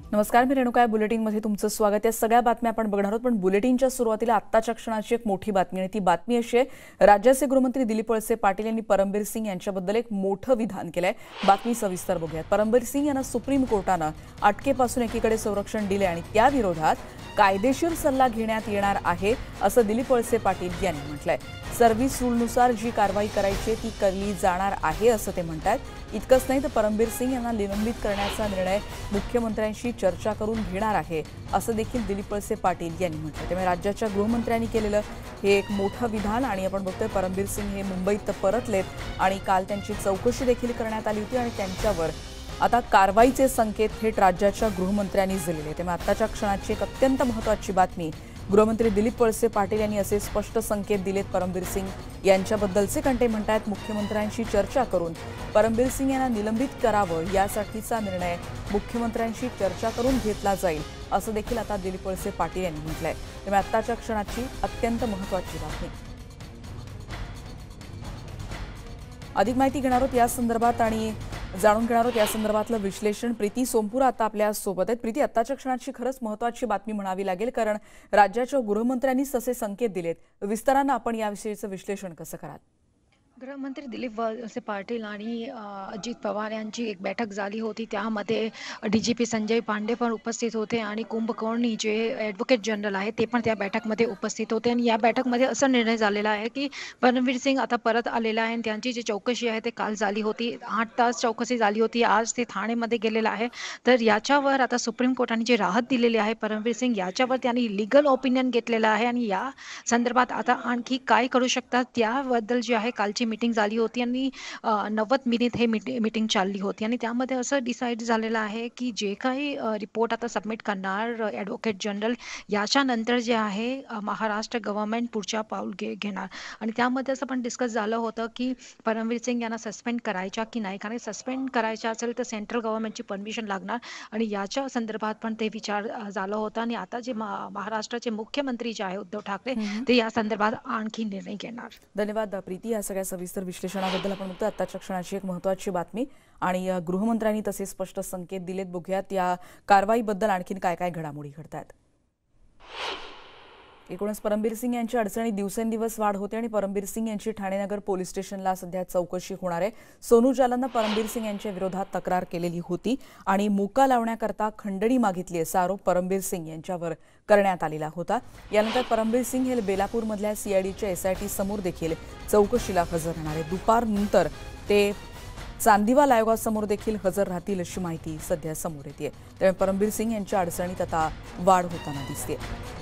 नमस्कार, मी रेणुका. बुलेटिनमध्ये तुमचं स्वागत आहे. सगळ्या बातम्या आपण बघणार आहोत, पण बुलेटिनच्या सुरुवातीला आत्ताच्या क्षणाची एक मोठी बातमी आणि ती बातमी अशी आहे, राज्याचे गृहमंत्री दिलीप वळसे पाटील यांनी परमबीर सिंग यांच्याबद्दल एक मोठं विधान केलंय. बातमी सविस्तर बघूयात. परमबीर सिंग यांना सुप्रीम कोर्टानं अटकेपासून एकीकडे संरक्षण दिले आणि त्या विरोधात कायदेशीर सल्ला घेण्यात येणार आहे असं दिलीप वळसे पाटील यांनी म्हटलंय. सर्व्हिस रूलनुसार जी कारवाई करायची ती केली जाणार आहे असं ते म्हणतात. इतकंच नाही तर परमबीर सिंग यांना निलंबित करण्याचा निर्णय मुख्यमंत्र्यांशी चर्चा करून घेणार आहे असं देखील दिलीप वळसे पाटील यांनी म्हटलं. त्यामुळे राज्याच्या गृहमंत्र्यांनी केलेलं हे एक मोठं विधान आणि आपण बघतोय परमबीर सिंग हे मुंबईत परतलेत आणि काल त्यांची चौकशी देखील करण्यात आली होती आणि त्यांच्यावर आता कारवाईचे संकेत थेट राज्याच्या गृहमंत्र्यांनी दिलेले. त्यामुळे आत्ताच्या क्षणाची एक अत्यंत महत्त्वाची बातमी. गृहमंत्री दिलीप वळसे पाटील यांनी असे स्पष्ट संकेत दिलेत परमबीर सिंग यांच्याबद्दलचे. कंटे म्हणतात मुख्यमंत्र्यांशी चर्चा करून परमबीर सिंग यांना निलंबित करावं यासाठीचा निर्णय मुख्यमंत्र्यांशी चर्चा करून घेतला जाईल असं देखील आता दिलीप वळसे पाटील यांनी म्हटलंय. त्यामुळे आत्ताच्या क्षणाची अत्यंत महत्त्वाची बातमी. अधिक माहिती घेणार आहोत या संदर्भात आणि जाणून घेणार आहोत या संदर्भातलं विश्लेषण. प्रीती सोमपुरा आता आपल्या सोबत आहेत. प्रीती, आत्ताच्या क्षणाची खरंच महत्त्वाची बातमी म्हणावी लागेल, कारण राज्याच्या गृहमंत्र्यांनीच तसे संकेत दिलेत. विस्तारानं आपण याविषयीचं विश्लेषण कसं कराल? गृहमंत्री दिलीप वळसे पाटील आणि अजित पवार यांची एक बैठक झाली होती. त्यामध्ये डीजीपी संजय पांडे पण उपस्थित होते आणि कुंभकोणी जे ॲडव्होकेट जनरल आहे ते पण त्या बैठकमध्ये उपस्थित होते. आणि या बैठकमध्ये असा निर्णय झालेला आहे की परमबीर सिंग आता परत आलेला आहे आणि त्यांची जी चौकशी आहे ते काल झाली होती. 8 तास चौकशी झाली होती. आज ते ठाणेमध्ये गेलेलं आहे. तर याच्यावर आता सुप्रीम कोर्टाने जी राहत दिलेली आहे परमबीर सिंग याच्यावर त्यांनी लिगल ओपिनियन घेतलेलं आहे आणि या संदर्भात आता आणखी काय करू शकतात त्याबद्दल जी आहे कालची मीटिंग झाली होती आणि 90 मिनिट हे मीटिंग चालली होती. आणि त्यामध्ये असं डिसाईड झालेलं आहे की जे काही रिपोर्ट आता सबमिट करणार ॲडव्होकेट जनरल याच्यानंतर जे आहे महाराष्ट्र गव्हर्नमेंट पुढच्या पाऊल घेणार. आणि त्यामध्ये असं पण डिस्कस झालं होतं की परमबीर सिंग यांना सस्पेंड करायच्या की नाही, कारण सस्पेंड करायचं असेल तर सेंट्रल गव्हर्नमेंटची परमिशन लागणार आणि याच्या संदर्भात पण ते विचार झालं होतं. आणि आता जे महाराष्ट्राचे मुख्यमंत्री जे आहे उद्धव ठाकरे ते या संदर्भात आणखी निर्णय घेणार. धन्यवाद प्रीती या सगळ्या सविस्तर विश्लेषणाबद्दल. आपण बघतो आत्ताच्या क्षणाची एक महत्त्वाची बातमी आणि गृहमंत्र्यांनी तसे स्पष्ट संकेत दिलेत. बघूयात या कारवाईबद्दल आणखीन काय काय घडामोडी घडतात. एकूणच परमबीर सिंग यांची अडचणी दिवसेंदिवस वाढ होते आणि परमबीर सिंग यांची ठाणेनगर पोलीस स्टेशनला सध्या चौकशी होणार आहे. सोनू जालननं परमबीर सिंग यांच्या विरोधात तक्रार केलेली होती आणि मोका लावण्याकरता खंडणी मागितली असा आरोप परमबीर सिंग यांच्यावर करण्यात आलेला होता. यानंतर परमबीर सिंग हे बेलापूरमधल्या सीआयडीच्या एसआयटी समोर देखील चौकशीला हजर राहणार आहे. दुपारनंतर ते चांदीवाल आयोगासमोर देखील हजर राहतील अशी माहिती सध्या समोर येते. त्यामुळे परमबीर सिंग यांच्या अडचणीत आता वाढ होताना दिसते.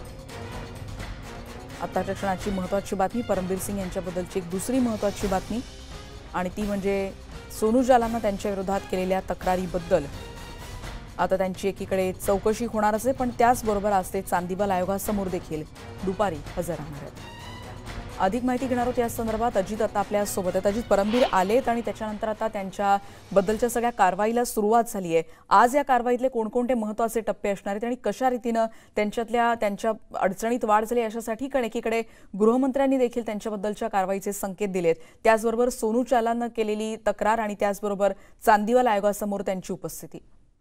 आत्ताच्या क्षणाची महत्त्वाची बातमी. परमबीर सिंग यांच्याबद्दलची एक दुसरी महत्त्वाची बातमी आणि ती म्हणजे सोनू जालननं त्यांच्या विरोधात केलेल्या तक्रारीबद्दल आता त्यांची एकीकडे चौकशी होणार असे, पण त्याचबरोबर आज ते चांदीवाल आयोगासमोर देखील दुपारी हजर राहणार आहेत. अधिक माहिती घेणार आहोत या संदर्भात. अजित आता आपल्या सोबत आहेत. अजित, परमबीर आलेत आणि त्याच्यानंतर आता त्यांच्याबद्दलच्या सगळ्या कारवाईला सुरुवात झाली आहे. आज या कारवाईतले कोणकोणते महत्त्वाचे टप्पे असणार आहेत आणि कशा रीतीनं त्यांच्या अडचणीत वाढ झाली याच्यासाठी कारण एकीकडे गृहमंत्र्यांनी देखील त्यांच्याबद्दलच्या कारवाईचे संकेत दिलेत, त्याचबरोबर सोनू जालननं केलेली तक्रार आणि त्याचबरोबर चांदीवाल आयोगासमोर त्यांची उपस्थिती.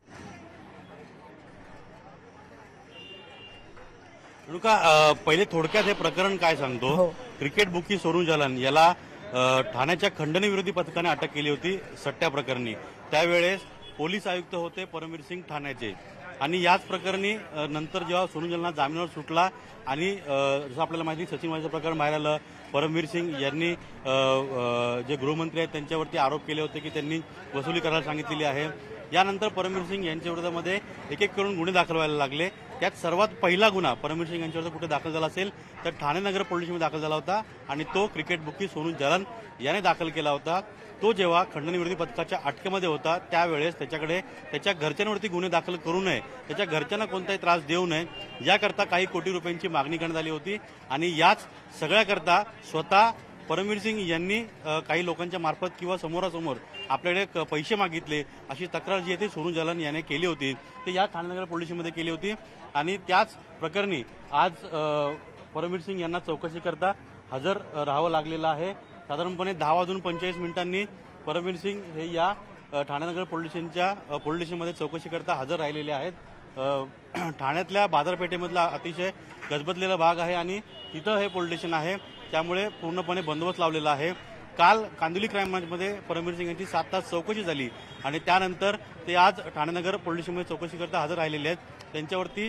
पहिले थोडक्यात हे प्रकरण काय सांगतो. क्रिकेट बुकी सोनू जालन याला ठाण्याच्या खंडणी विरोधी पथकाने अटक केली होती सट्ट्या प्रकरणी. त्यावेळेस पोलीस आयुक्त होते परमबीर सिंग ठाण्याचे आणि याच प्रकरणी नंतर जेव्हा सोनू जालना जामिनावर सुटला आणि जसं आपल्याला माहिती सचिन वाझेचं प्रकरण बाहेर आलं, परमबीर सिंग यांनी जे गृहमंत्री आहेत त्यांच्यावरती आरोप केले होते की त्यांनी वसुली करायला सांगितलेली आहे. यानंतर परमबीर सिंग यांच्या विरोधामध्ये एक एक करून गुन्हे दाखल व्हायला लागले. त्यात सर्वात पहिला गुन्हा परमबीर सिंग यांच्यावर कुठे दाखल झाला असेल तर ठाणे नगर पोलीस स्टेशनमध्ये दाखल झाला होता आणि तो क्रिकेट बुकी सोनू जालन याने दाखल केला होता. तो जेव्हा खंडणी विरोधी पथकाच्या अटकेमध्ये होता त्यावेळेस त्याच्याकडे त्याच्या घरच्यांवरती गुन्हे दाखल करू नये, त्याच्या घरच्यांना कोणताही त्रास देऊ नये याकरता काही कोटी रुपयांची मागणी करण्यात आली होती. आणि याच सगळ्याकरता स्वतः परमबीर सिंग यांनी काही लोकांच्या मार्फत किंवा समोरासमोर आपल्याकडे पैसे मागितले अशी तक्रार जी आहे ती सोनू जालन याने केली होती. ते या ठाणेनगर पोलिसमध्ये केली होती आणि त्याच प्रकरणी आज परमबीर सिंग यांना चौकशी करता हजर राहावं लागलेलं आहे. साधारणपणे 10:45 परमबीर सिंग हे या ठाणेनगर पोलीस स्टेशनमध्ये चौकशी करता हजर राहिलेले आहेत. ठाण्यातल्या बाजारपेठेमधला अतिशय गजबजलेला भाग आहे आणि तिथं हे पोलीस स्टेशन आहे, त्यामुळे पूर्णपणे बंदोबस्त लावलेला आहे। काल कांदिवली क्राईम ब्रांचमध्ये परमवीर सिंग यांची 7 तास चौकशी झाली आणि त्यानंतर ते आज ठाणेनगर पोलीस स्टेशनमध्ये चौकशीकरता हजर राहिलेले आहेत। त्यांच्यावरती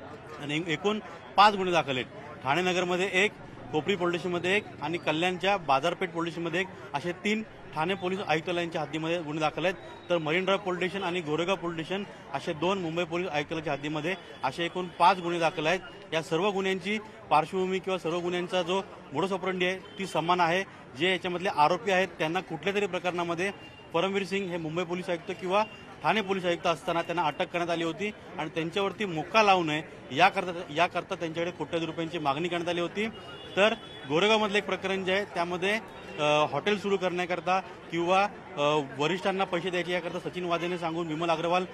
एकूण 5 गुन्हे दाखल आहेत। ठाणेनगरमध्ये 1, कोपरी पोलीस स्टेशनमध्ये 1 आणि कल्याणच्या बाजारपेठ पोलीस स्टेशनमध्ये 1 असे 3 ठाणे पोलीस आयुक्तालयांच्या हद्दीमध्ये गुन्हे दाखल आहेत। तर मरीन ड्राईव्ह पोलीस स्टेशन आणि गोरेगाव पोलीस स्टेशन असे 2 मुंबई पोलीस आयुक्तालयाच्या हद्दीमध्ये असे एकूण 5 गुन्हे दाखल आहेत। या सर्व गुन्ह्यांची पार्श्वभूमी किंवा सर्व गुन्ह्यांचा जो मोडस ऑपरेंडी आहे ती समान आहे। जे याच्यामधले आरोपी आहेत त्यांना कुठल्या तरी प्रकरणामध्ये परमवीर सिंग हे मुंबई पोलीस आयुक्त किंवा ठाणे पोलीस आयुक्त असताना त्यांना अटक करण्यात आली होती आणि त्यांच्यावरती मोक्का लावू नये याकरता त्यांच्याकडे कोट्यावधी रुपयांची मागणी करण्यात आली होती। तर गोरेगावमधलं एक प्रकरण जे आहे त्यामध्ये हॉटेल सुरू करण्याकरता किंवा वरिष्ठांना पैसे द्यायचे याकरता सचिन वाजेने सांगून विमल अग्रवाल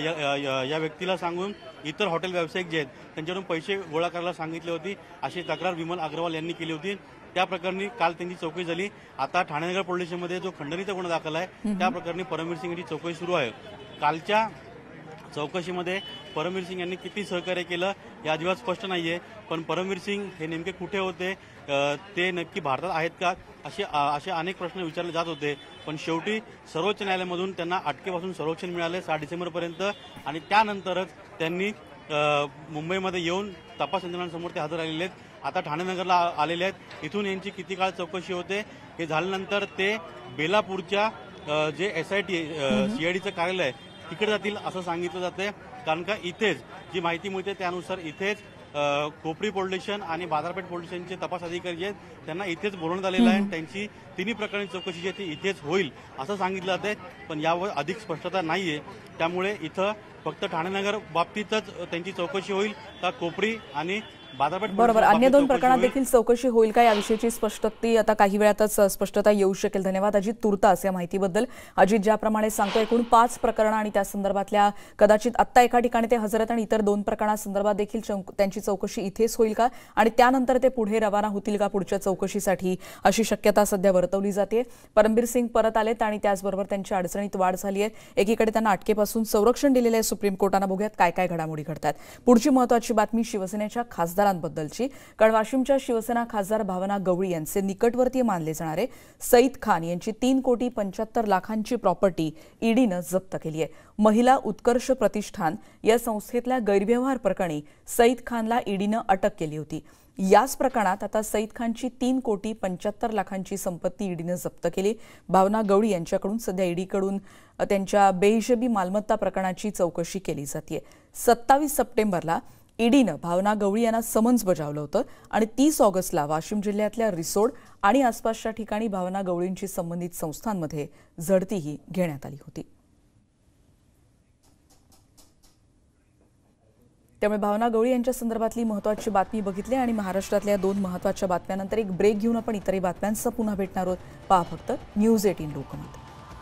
या व्यक्तीला सांगून इतर हॉटेल व्यावसायिक जे आहेत त्यांच्याकडून पैसे गोळा करायला सांगितले होती अशी तक्रार विमल अग्रवाल यांनी केली होती। त्या प्रकरणी काल त्यांची चौकशी झाली। आता ठाणेनगर पोलीस स्टेशनमध्ये जो खंडणीचा गुन्हा दाखल आहे त्या प्रकरणी परमवीर सिंग यांची चौकशी सुरू आहे। कालच्या चौकशीमध्ये परमवीर सिंग यांनी किती सहकार्य केलं हे अजिबात स्पष्ट नाहीये, पण परमवीर सिंग हे नेमके कुठे होते, ते नक्की भारतात आहेत का, असे अनेक प्रश्न विचारले जात होते। पण शेवटी सर्वोच्च न्यायालयामधून त्यांना अटकेपासून संरक्षण मिळाले 6 डिसेंबरपर्यंत आणि त्यानंतरच त्यांनी मुंबईमध्ये येऊन तपास यंत्रणांसमोर ते हजर राहिलेले आहेत। आता ठाणेनगरला आलेले आहेत। इथून यांची किती काळ चौकशी होते हे झाल्यानंतर ते बेलापूरच्या जे SIT CIDचं कार्यालय आहे तिकडे जातील असं सांगितलं जाते, कारण का इथेच जी माहिती मिळते त्यानुसार इथेच कोपरी पोलीस स्टेशन आणि बाजारपेठ पोलीस स्टेशनचे तपास अधिकारी जे आहेत त्यांना इथेच बोलवण्यात आलेलं आहे। त्यांची तिन्ही प्रकरणी चौकशी जी आहे ती इथेच होईल असं सांगितलं जाते, पण यावर अधिक स्पष्टता नाहीये। त्यामुळे इथं फक्त ठाणेनगर बाबतीतच त्यांची चौकशी होईल का कोपरी आणि बाजारपेठ बरोबर अन्य 2 प्रकरणात देखील चौकशी होईल का याविषयीची स्पष्टता आता काही वेळातच स्पष्टता येऊ शकेल। धन्यवाद अजित तुर्तास या माहितीबद्दल। अजित ज्याप्रमाणे सांगतो एकूण 5 प्रकरणं आणि त्या संदर्भातल्या कदाचित आत्ता एका ठिकाणी ते हजर आहेत आणि इतर 2 प्रकरणांसंदर्भात देखील त्यांची चौकशी इथेच होईल का आणि त्यानंतर ते पुढे रवाना होतील का पुढच्या चौकशीसाठी अशी शक्यता सध्या वर्तवली जाते। परमवीर सिंग परत आलेत आणि त्याचबरोबर त्यांच्या अडचणीत वाढ झाली आहे। एकीकडे त्यांना अटकेपासून संरक्षण दिलेले आहे सुप्रीम कोर्टानं। बघूयात काय काय घडामोडी घडतात। पुढची महत्त्वाची बातमी शिवसेनेच्या खासदारांबद्दलची, कारण वाशिमच्या शिवसेना खासदार भावना गवळी यांचे निकटवर्तीय मानले जाणारे सईद खान यांची 3,75,00,000ची प्रॉपर्टी ईडीनं जप्त केली आहे। महिला उत्कर्ष प्रतिष्ठान या संस्थेतल्या गैरव्यवहार प्रकरणी सईद खानला ईडीनं अटक केली होती। याच प्रकरणात आता सईद खानची 3,75,00,000ची संपत्ती ईडीनं जप्त केली। भावना गवळी यांच्याकडून सध्या ईडीकडून त्यांच्या बेहिशेबी मालमत्ता प्रकरणाची चौकशी केली जाते। 27 सप्टेंबरला ईडीनं भावना गवळी यांना समन्स बजावलं होतं आणि 30 ऑगस्टला वाशिम जिल्ह्यातल्या रिसोड आणि आसपासच्या ठिकाणी भावना गवळींची संबंधित संस्थांमध्ये झडतीही घेण्यात आली होती। त्यामुळे भावना गवळी यांच्या संदर्भातली महत्त्वाची बातमी बघितली आणि महाराष्ट्रातल्या 2 महत्त्वाच्या बातम्यांनंतर एक ब्रेक घेऊन आपण इतरही बातम्यांसह पुन्हा भेटणार आहोत। पहा फक्त न्यूज 18 लोकमत।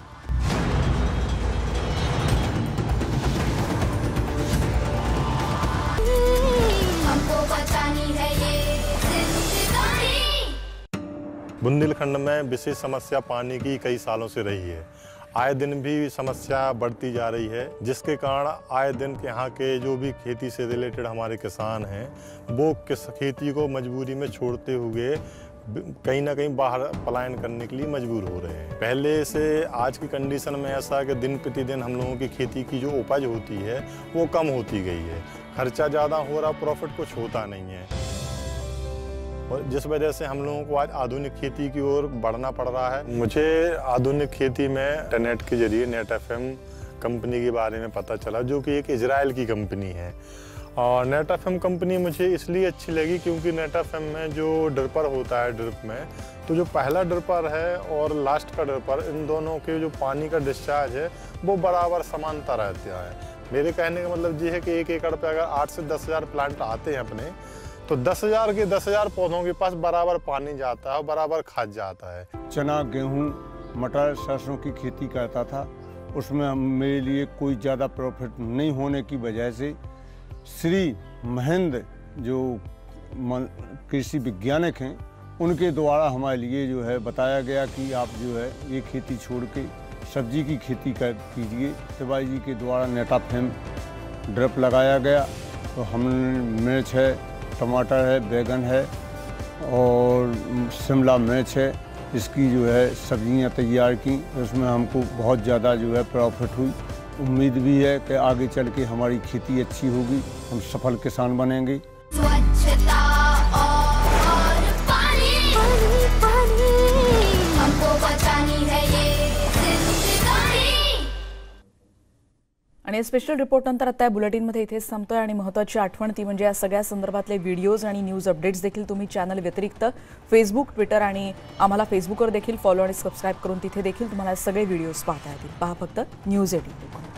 बुंदेलखंड में विशेष समस्या पानी की कई सालों से रही है। आए दिन भी समस्या बढ़ती जा रही है, जिसके कारण आए दिन यहाँ के जो भी खेती से रिलेटेड हमारे किसान हैं वो खेती को मजबूरी में छोड़ते हुए कहीं ना कहीं बाहर पलायन करने के लिए मजबूर हो रहे हैं। पहले से आज की कंडीशन में ऐसा है कि दिन प्रतिदिन हम लोगों की खेती की जो उपज होती है वो कम होती गई है। खर्चा ज़्यादा हो रहा, प्रॉफिट कुछ होता नहीं है और जिस वजह से हम लोगों को आज आधुनिक खेती की ओर बढ़ना पड़ रहा है। मुझे आधुनिक खेती में इंटरनेट के जरिए नेट FM कंपनी के बारे में पता चला, जो कि एक इजराइल की कंपनी है। और नेट FM कंपनी मुझे इसलिए अच्छी लगी क्योंकि नेट FM में जो ड्रिपर होता है ड्रिप में, तो जो पहला ड्रिपर है और लास्ट का ड्रिपर, इन दोनों के जो पानी का डिस्चार्ज है वो बराबर समानता रहता है। मेरे कहने का मतलब ये है कि 1 एकड़ पे अगर 8 से 10,000 प्लांट आते हैं अपने, तो 10,000 के 10,000 पौधों के पास बराबर पानी जाता है और बराबर खाद जाता है। चना, गेहूँ, मटर, सरसों की खेती करता था, उसमें मेरे लिए कोई ज़्यादा प्रॉफिट नहीं होने की वजह से श्री महेंद्र जो कृषि वैज्ञानिक हैं उनके द्वारा हमारे लिए जो है बताया गया कि आप जो है ये खेती छोड़ के सब्जी की खेती कीजिए। शिवाजी जी के द्वारा नेट FM ड्रिप लगाया गया। तो हमने मिर्च है, टमाटर है, बैगन है और शिमला मिर्च है, इसकी जो है सब्जियां तैयार की। उसमें हमको बहुत ज़्यादा जो है प्रॉफिट हुई। उम्मीद भी है कि आगे चल के हमारी खेती अच्छी होगी, हम सफल किसान बनेंगे। स्वच्छता और पानी, पानी, पानी, हमको बचानी है ये जिंदगानी। आणि स्पेशल रिपोर्ट नंतर आता या बुलेटिनमध्ये इथेच थांबतोय आणि महत्त्वाची आठवण ती म्हणजे या सगळ्या संदर्भातले व्हिडिओज आणि न्यूज अपडेट्स देखील तुम्ही चॅनल व्यतिरिक्त फेसबुक, ट्विटर आणि आम्हाला फेसबुकवर देखील फॉलो आणि सबस्क्राईब करून तिथे देखील तुम्हाला सगळे व्हिडिओज पाहता येतील। पहा फक्त न्यूज 18।